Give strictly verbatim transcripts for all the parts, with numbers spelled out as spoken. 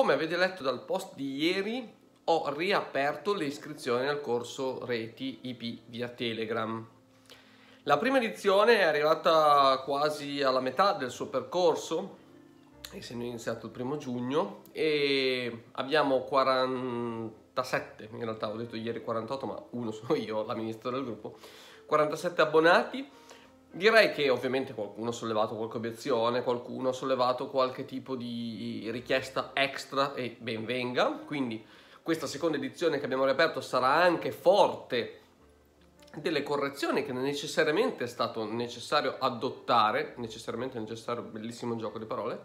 come avete letto dal post di ieri, ho riaperto le iscrizioni al corso Reti I P via Telegram. La prima edizione è arrivata quasi alla metà del suo percorso, essendo iniziato il primo giugno, e abbiamo quarantasette, in realtà ho detto ieri quarantotto, ma uno sono io, l'amministratore del gruppo, quarantasette abbonati. Direi che ovviamente qualcuno ha sollevato qualche obiezione, qualcuno ha sollevato qualche tipo di richiesta extra e ben venga. Quindi questa seconda edizione che abbiamo riaperto sarà anche forte delle correzioni che necessariamente è stato necessario adottare, necessariamente necessario, bellissimo gioco di parole,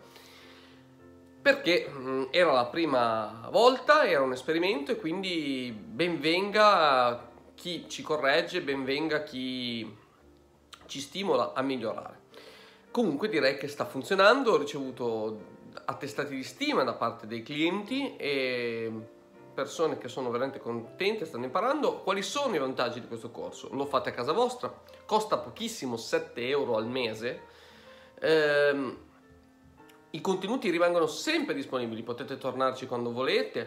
perché mh, era la prima volta, era un esperimento e quindi ben venga chi ci corregge, ben venga chi ci stimola a migliorare. Comunque direi che sta funzionando, ho ricevuto attestati di stima da parte dei clienti e persone che sono veramente contente, stanno imparando. Quali sono i vantaggi di questo corso? Lo fate a casa vostra, costa pochissimo, sette euro al mese, ehm, i contenuti rimangono sempre disponibili, potete tornarci quando volete,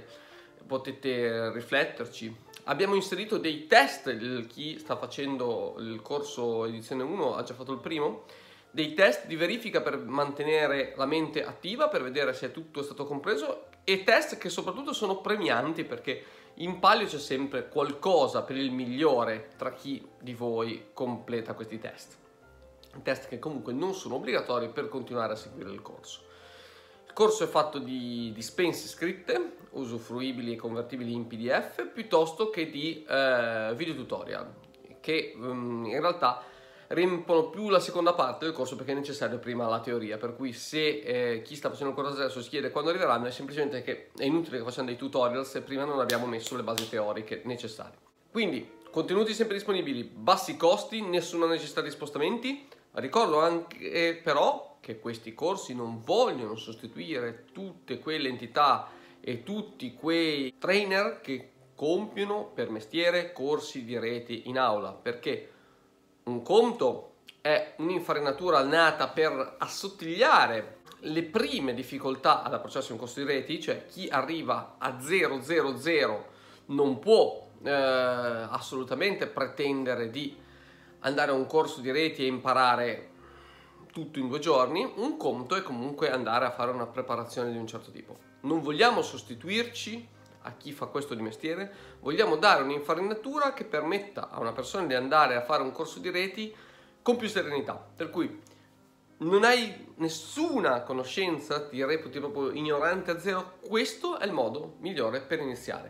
potete rifletterci. Abbiamo inserito dei test, chi sta facendo il corso edizione uno ha già fatto il primo, dei test di verifica per mantenere la mente attiva, per vedere se tutto è stato compreso, e test che soprattutto sono premianti perché in palio c'è sempre qualcosa per il migliore tra chi di voi completa questi test. Test che comunque non sono obbligatori per continuare a seguire il corso. Il corso è fatto di dispense scritte, usufruibili e convertibili in P D F, piuttosto che di eh, video tutorial, che um, in realtà riempiono più la seconda parte del corso perché è necessario prima la teoria, per cui se eh, chi sta facendo il corso adesso si chiede quando arriveranno, è semplicemente che è inutile che facciamo dei tutorial se prima non abbiamo messo le basi teoriche necessarie. Quindi, contenuti sempre disponibili, bassi costi, nessuna necessità di spostamenti. Ricordo anche però che questi corsi non vogliono sostituire tutte quelle entità e tutti quei trainer che compiono per mestiere corsi di reti in aula, perché un conto è un'infarinatura nata per assottigliare le prime difficoltà ad approcciarsi a un corso di reti, cioè chi arriva a zero zero zero non può eh, assolutamente pretendere di andare a un corso di reti e imparare tutto in due giorni. Un conto è comunque andare a fare una preparazione di un certo tipo. Non vogliamo sostituirci a chi fa questo di mestiere, vogliamo dare un'infarinatura che permetta a una persona di andare a fare un corso di reti con più serenità, per cui non hai nessuna conoscenza, ti reputi proprio ignorante a zero, questo è il modo migliore per iniziare.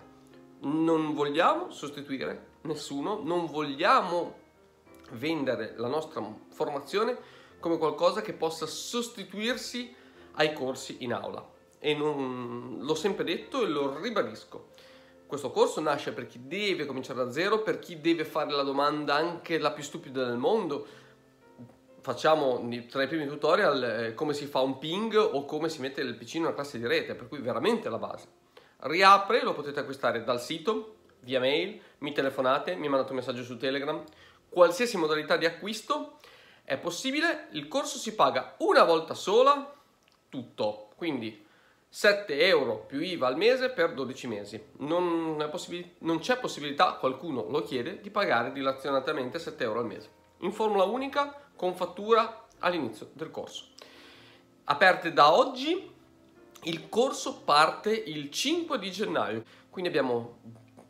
Non vogliamo sostituire nessuno, non vogliamo vendere la nostra formazione come qualcosa che possa sostituirsi ai corsi in aula. E non, l'ho sempre detto e lo ribadisco, questo corso nasce per chi deve cominciare da zero, per chi deve fare la domanda anche la più stupida del mondo. Facciamo tra i primi tutorial eh, come si fa un ping o come si mette il P C in una classe di rete, per cui veramente la base. Riapre, lo potete acquistare dal sito, via mail, mi telefonate, mi mandate un messaggio su Telegram, qualsiasi modalità di acquisto è possibile. Il corso si paga una volta sola, tutto, quindi sette euro più I V A al mese per dodici mesi. Non è possibile, non c'è possibilità, qualcuno lo chiede, di pagare dilazionatamente sette euro al mese. In formula unica, con fattura all'inizio del corso. Aperte da oggi, il corso parte il cinque di gennaio, quindi abbiamo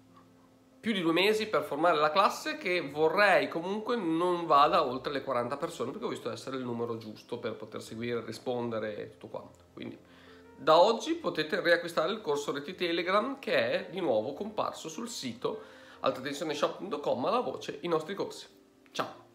più di due mesi per formare la classe che vorrei comunque non vada oltre le quaranta persone, perché ho visto essere il numero giusto per poter seguire, rispondere e tutto quanto. Quindi da oggi potete riacquistare il corso Reti Telegram, che è di nuovo comparso sul sito altatensioneshop punto com alla voce i nostri corsi. Ciao!